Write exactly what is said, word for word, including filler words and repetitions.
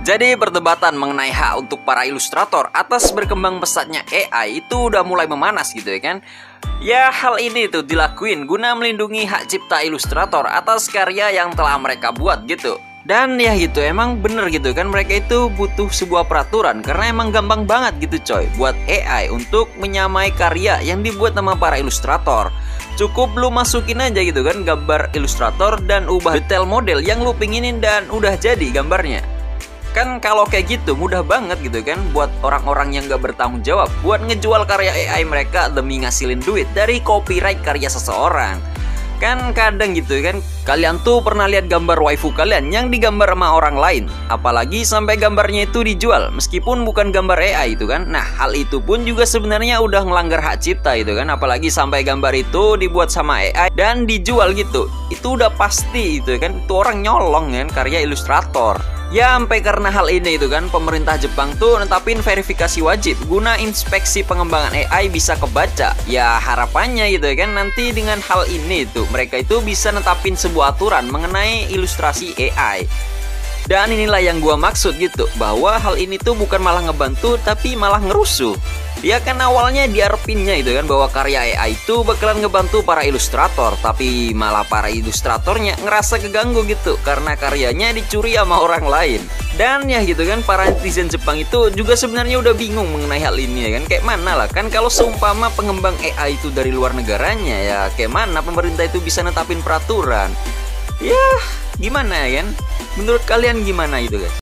Jadi perdebatan mengenai hak untuk para ilustrator atas berkembang pesatnya A I itu udah mulai memanas gitu ya kan. Ya hal ini tuh dilakuin guna melindungi hak cipta ilustrator atas karya yang telah mereka buat gitu. Dan ya gitu emang bener gitu kan, mereka itu butuh sebuah peraturan karena emang gampang banget gitu coy buat A I untuk menyamai karya yang dibuat sama para ilustrator. Cukup lu masukin aja gitu kan gambar ilustrator dan ubah detail model yang lu pinginin dan udah jadi gambarnya. Kan kalau kayak gitu mudah banget gitu kan buat orang-orang yang gak bertanggung jawab buat ngejual karya A I mereka demi ngasilin duit dari copyright karya seseorang. Kan kadang gitu kan kalian tuh pernah lihat gambar waifu kalian yang digambar sama orang lain, apalagi sampai gambarnya itu dijual meskipun bukan gambar A I itu kan. Nah hal itu pun juga sebenarnya udah ngelanggar hak cipta itu kan, apalagi sampai gambar itu dibuat sama A I dan dijual gitu. Itu udah pasti itu kan, itu orang nyolong kan karya ilustrator. Ya sampai karena hal ini itu kan pemerintah Jepang tuh netapin verifikasi wajib guna inspeksi pengembangan A I bisa kebaca. Ya harapannya gitu kan nanti dengan hal ini tuh mereka itu bisa netapin sebuah aturan mengenai ilustrasi A I. Dan inilah yang gua maksud gitu, bahwa hal ini tuh bukan malah ngebantu tapi malah ngerusuh. Ya kan awalnya diarepinnya itu kan bahwa karya A I itu bakalan ngebantu para ilustrator, tapi malah para ilustratornya ngerasa keganggu gitu karena karyanya dicuri sama orang lain. Dan ya gitu kan para netizen Jepang itu juga sebenarnya udah bingung mengenai hal ini ya kan. Kayak mana lah kan kalau seumpama pengembang A I itu dari luar negaranya, ya kayak mana pemerintah itu bisa netapin peraturan. Ya gimana ya kan? Menurut kalian gimana itu guys?